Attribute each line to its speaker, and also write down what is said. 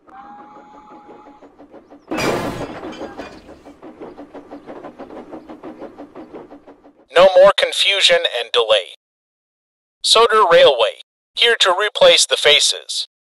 Speaker 1: No more confusion and delay. Soder Railway, here to replace the faces.